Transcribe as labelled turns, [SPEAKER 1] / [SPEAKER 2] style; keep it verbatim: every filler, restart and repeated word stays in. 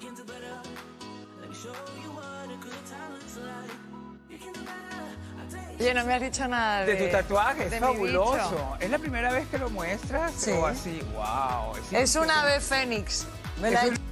[SPEAKER 1] Oye, no me has dicho nada de...
[SPEAKER 2] De tu tatuaje, es
[SPEAKER 1] de mi
[SPEAKER 2] fabuloso.
[SPEAKER 1] bicho.
[SPEAKER 2] ¿Es la primera vez que lo muestras?
[SPEAKER 1] Sí.
[SPEAKER 2] O así, wow.
[SPEAKER 1] Es una ave fénix. Me la
[SPEAKER 2] Es
[SPEAKER 1] he
[SPEAKER 2] un-